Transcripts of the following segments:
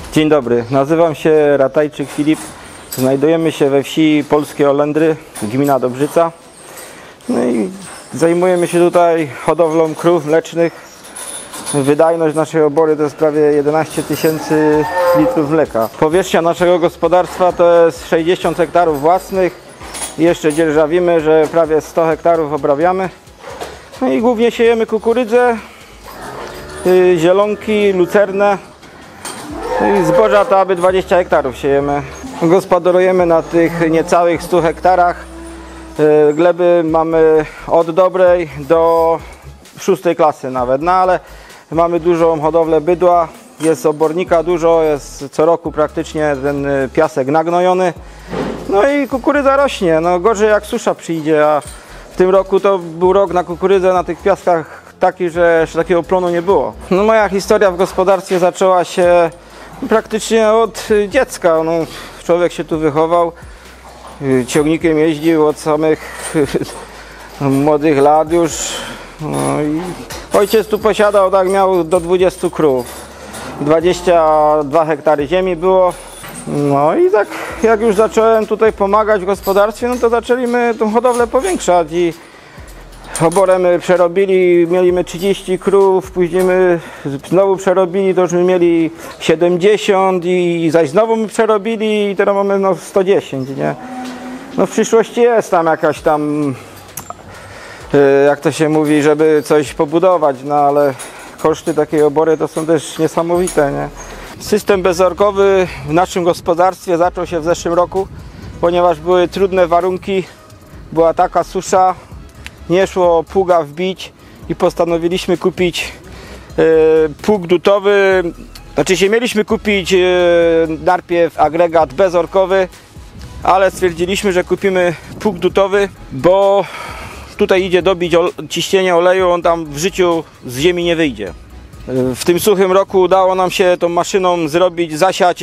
Dzień dobry, nazywam się Ratajczyk Filip. Znajdujemy się we wsi Polskie Olędry, gmina Dobrzyca. No i zajmujemy się tutaj hodowlą krów mlecznych. Wydajność naszej obory to jest prawie 11 tysięcy litrów mleka. Powierzchnia naszego gospodarstwa to jest 60 hektarów własnych. Jeszcze dzierżawimy, że prawie 100 hektarów obrabiamy. No i głównie siejemy kukurydzę, zielonki, lucernę. I zboża to aby 20 hektarów siejemy. Gospodarujemy na tych niecałych 100 hektarach. Gleby mamy od dobrej do 6 klasy nawet, no ale mamy dużą hodowlę bydła, jest obornika dużo, jest co roku praktycznie ten piasek nagnojony. No i kukurydza rośnie, no gorzej jak susza przyjdzie, a w tym roku to był rok na kukurydzę na tych piaskach taki, że jeszcze takiego plonu nie było. No moja historia w gospodarstwie zaczęła się praktycznie od dziecka. No, człowiek się tu wychował, ciągnikiem jeździł od samych młodych lat już. No i ojciec tu posiadał, tak miał do 20 krów. 22 hektary ziemi było. No i tak jak już zacząłem tutaj pomagać w gospodarstwie, no to zaczęliśmy tą hodowlę powiększać i oborem przerobili, mieliśmy 30 krów, później my znowu przerobili, to już my mieli 70 i zaś znowu my przerobili i teraz mamy no 110, nie? No w przyszłości jest tam jakaś tam, jak to się mówi, żeby coś pobudować, no ale koszty takiej obory to są też niesamowite, nie? System bezorkowy w naszym gospodarstwie zaczął się w zeszłym roku, ponieważ były trudne warunki, była taka susza, nie szło pługa wbić i postanowiliśmy kupić pług dutowy. Znaczy się mieliśmy kupić najpierw agregat bezorkowy, ale stwierdziliśmy, że kupimy pług dutowy, bo tutaj idzie dobić ciśnienie oleju, on tam w życiu z ziemi nie wyjdzie. W tym suchym roku udało nam się tą maszyną zrobić, zasiać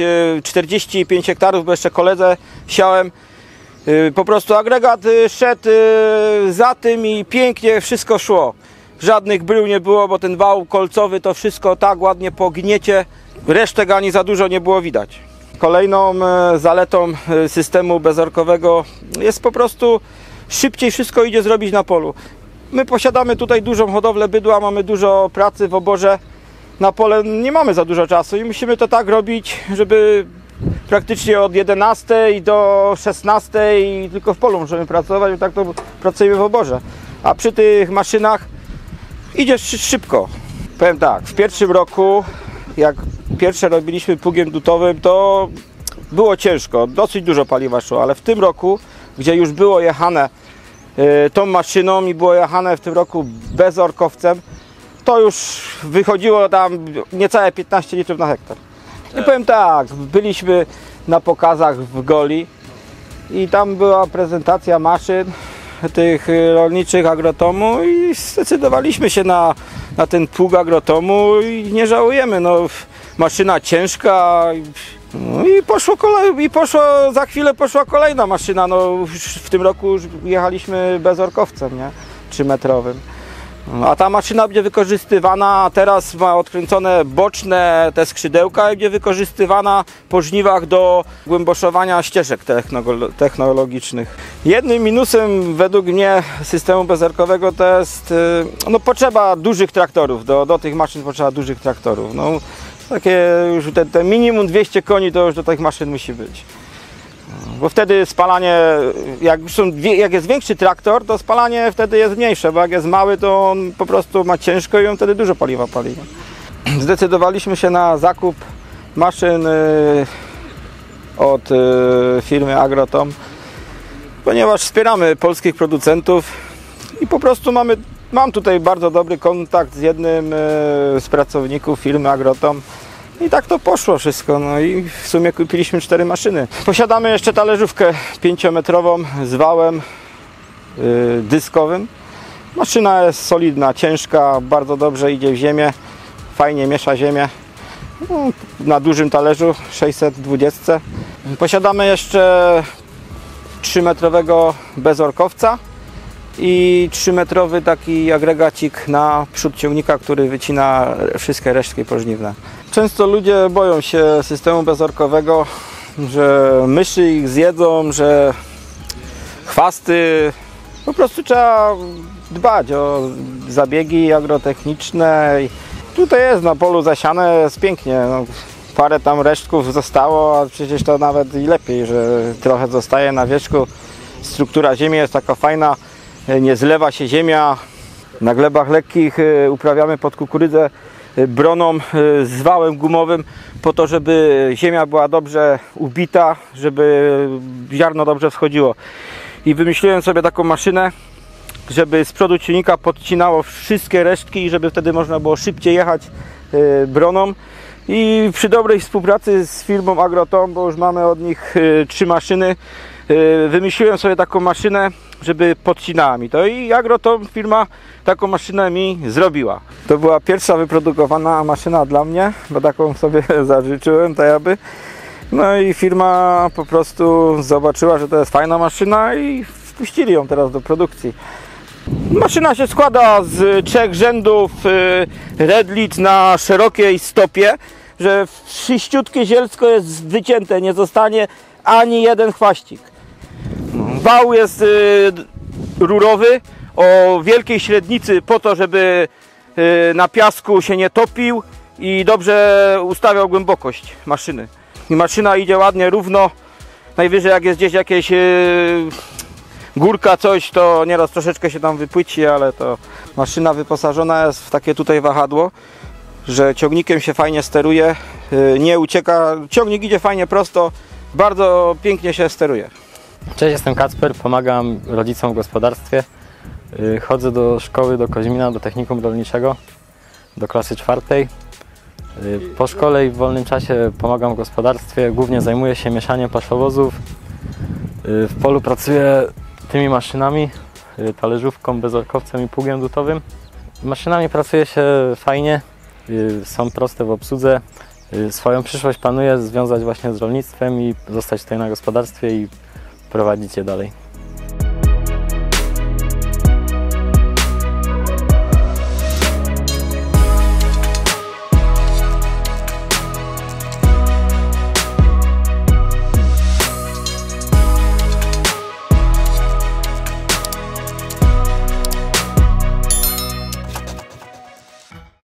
45 hektarów, bo jeszcze koledze siałem. Po prostu agregat szedł za tym i pięknie wszystko szło. Żadnych brył nie było, bo ten wał kolcowy to wszystko tak ładnie po gniecie. Resztek ani za dużo nie było widać. Kolejną zaletą systemu bezorkowego jest po prostu szybciej wszystko idzie zrobić na polu. My posiadamy tutaj dużą hodowlę bydła, mamy dużo pracy w oborze. Na pole nie mamy za dużo czasu i musimy to tak robić, żeby praktycznie od 11 do 16 tylko w polu możemy pracować, bo tak to pracujemy w oborze. A przy tych maszynach idzie szybko. Powiem tak, w pierwszym roku, jak pierwsze robiliśmy pługiem dutowym, to było ciężko, dosyć dużo paliwa szło, ale w tym roku, gdzie już było jechane tą maszyną i było jechane w tym roku bezorkowcem, to już wychodziło tam niecałe 15 litrów na hektar. I powiem tak, byliśmy na pokazach w Goli i tam była prezentacja maszyn tych rolniczych Agrotomu i zdecydowaliśmy się na ten pług Agrotomu i nie żałujemy. No, maszyna ciężka i poszło za chwilę poszła kolejna maszyna. No, w tym roku już jechaliśmy bezorkowcem, nie? 3-metrowym. A ta maszyna będzie wykorzystywana, teraz ma odkręcone boczne te skrzydełka i będzie wykorzystywana po żniwach do głęboszowania ścieżek technologicznych. Jednym minusem według mnie systemu bezorkowego to jest no, potrzeba dużych traktorów, do tych maszyn potrzeba dużych traktorów. No, takie już te minimum 200 koni to już do tych maszyn musi być. Bo wtedy spalanie, jak jest większy traktor, to spalanie wtedy jest mniejsze, bo jak jest mały, to on po prostu ma ciężko i on wtedy dużo paliwa pali. Zdecydowaliśmy się na zakup maszyn od firmy Agrotom, ponieważ wspieramy polskich producentów i po prostu mam tutaj bardzo dobry kontakt z jednym z pracowników firmy Agrotom. I tak to poszło wszystko, no i w sumie kupiliśmy 4 maszyny. Posiadamy jeszcze talerzówkę 5-metrową z wałem dyskowym. Maszyna jest solidna, ciężka, bardzo dobrze idzie w ziemię, fajnie miesza ziemię. No, na dużym talerzu 620. Posiadamy jeszcze 3-metrowego bezorkowca i 3-metrowy taki agregacik na przód ciągnika, który wycina wszystkie resztki pożniwne. Często ludzie boją się systemu bezorkowego, że myszy ich zjedzą, że chwasty. Po prostu trzeba dbać o zabiegi agrotechniczne. Tutaj jest na polu zasiane, jest pięknie. No, parę tam resztków zostało, a przecież to nawet i lepiej, że trochę zostaje na wierzchu. Struktura ziemi jest taka fajna, nie zlewa się ziemia. Na glebach lekkich uprawiamy pod kukurydzę broną z wałem gumowym po to, żeby ziemia była dobrze ubita, żeby ziarno dobrze wschodziło. I wymyśliłem sobie taką maszynę, żeby z przodu silnika podcinało wszystkie resztki i żeby wtedy można było szybciej jechać broną. I przy dobrej współpracy z firmą Agrotom, bo już mamy od nich 3 maszyny, wymyśliłem sobie taką maszynę, żeby podcinała mi to i Agrotom firma taką maszynę mi zrobiła. To była pierwsza wyprodukowana maszyna dla mnie, bo taką sobie zażyczyłem, tak jakby. No i firma po prostu zobaczyła, że to jest fajna maszyna i wpuścili ją teraz do produkcji. Maszyna się składa z 3 rzędów redlit na szerokiej stopie, że czyściutkie zielsko jest wycięte, nie zostanie ani jeden chwaścik. Wał jest rurowy o wielkiej średnicy po to, żeby na piasku się nie topił i dobrze ustawiał głębokość maszyny. I maszyna idzie ładnie, równo. Najwyżej jak jest gdzieś jakieś górka, coś, to nieraz troszeczkę się tam wypłyci, ale to maszyna wyposażona jest w takie tutaj wahadło, że ciągnikiem się fajnie steruje, nie ucieka, ciągnik idzie fajnie prosto, bardzo pięknie się steruje. Cześć, jestem Kacper, pomagam rodzicom w gospodarstwie. Chodzę do szkoły, do Kozimina, do technikum rolniczego, do klasy 4. Po szkole i w wolnym czasie pomagam w gospodarstwie, głównie zajmuję się mieszaniem paszowozów. W polu pracuję tymi maszynami, talerzówką, bezorkowcem i pługiem dutowym. Maszynami pracuje się fajnie, są proste w obsłudze. Swoją przyszłość planuję związać właśnie z rolnictwem i zostać tutaj na gospodarstwie i prowadzić je dalej.